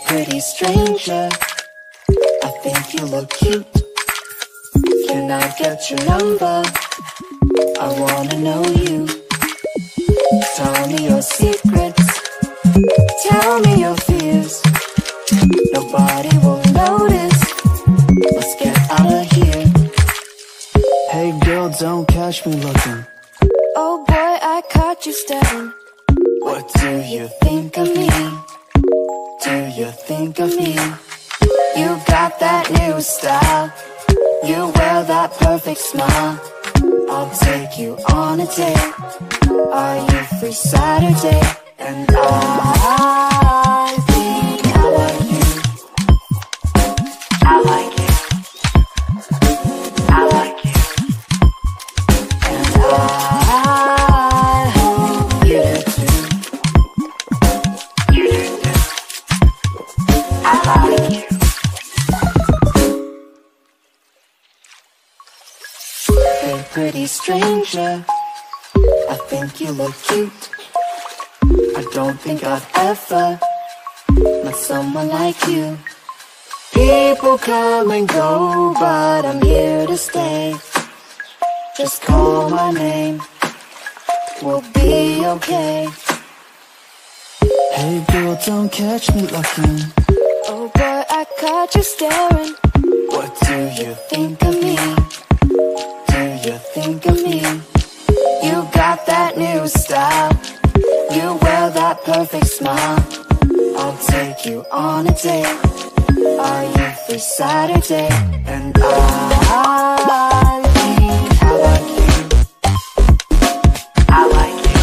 pretty stranger, I think you look cute. Can I get your number? I wanna know you. Tell me your secrets, tell me your fears. Nobody will notice. Let's get out of here. Hey girl, don't catch me looking. Oh boy, I caught you staring. What do you think of me? Do you think of me? You got that new style, you wear that perfect smile. I'll take you on a date. Are you free Saturday? And I think I like you. I like you. I like you. And I hope you do too. You do too. I like you. Hey pretty stranger, I think you look cute. I don't think I've ever met someone like you. People come and go, but I'm here to stay. Just call my name, we'll be okay. Hey girl, don't catch me looking. Oh boy, I caught you staring. What do you think of me? Do you think of me? You got that new style, you wear that perfect smile. I'll take you on a date. Are you free Saturday? And I think I like you. I like you.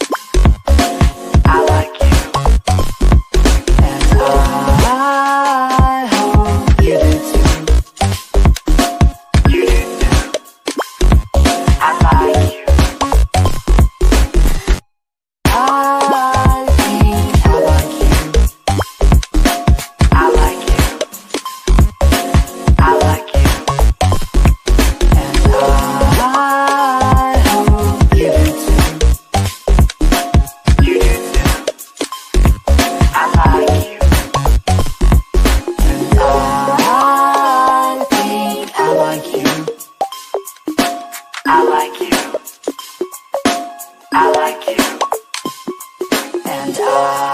I like you. And I hope you do too. You do too. I like you. I think I like you. I like you. I like you. And I hope you do too. You do too. I like you. And I think I like you. I like you. I like you. And